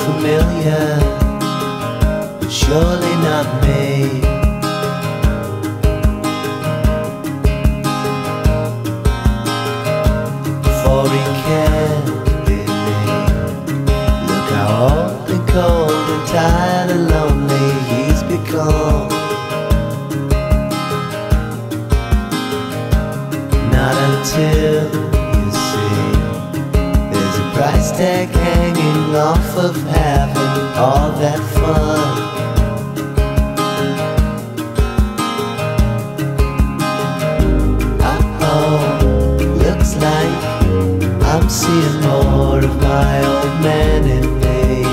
familiar, but surely not me. For he can't be me. Look how old and cold and tired and lonely he's become. Not until you see there's a price tag hanging off of having all that fun. Uh-oh, looks like I'm seeing more of my old man in me.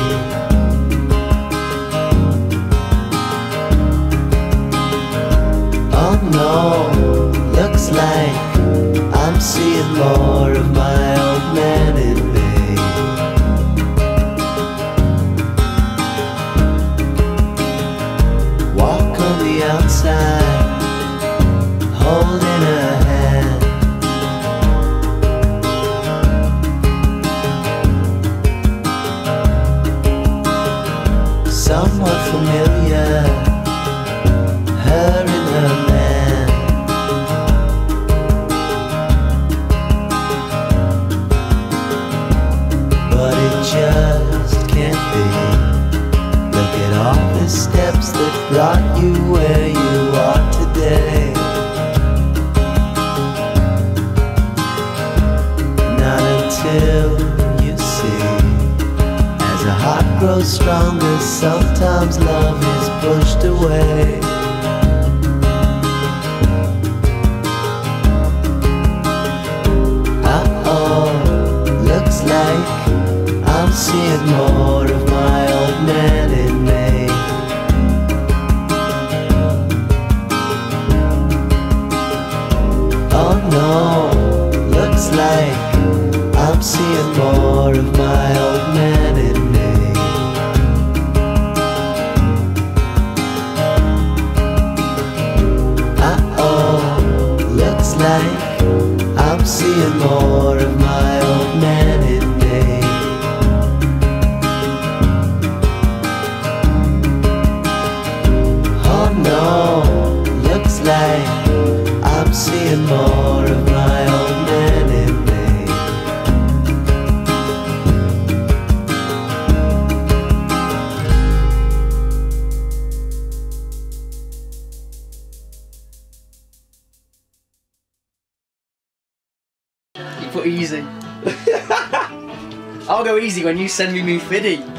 Oh no, looks like I'm seeing more of my old man in me. Walk on the outside, holding a hand. Somewhat familiar, her and her man. But it just can't be. Look at all the steps that brought you where you are today. Not until you see, as a heart grows stronger, sometimes love is pushed away. Looks like I'm seeing more of my old man in me. Oh no, looks like I'm seeing more of my old man in me. Uh-oh, looks like I'm seeing more of my old man in me. Oh no, looks like I'm seeing more of my old man in me. You put easy. I'll go easy when you send me Fiddy.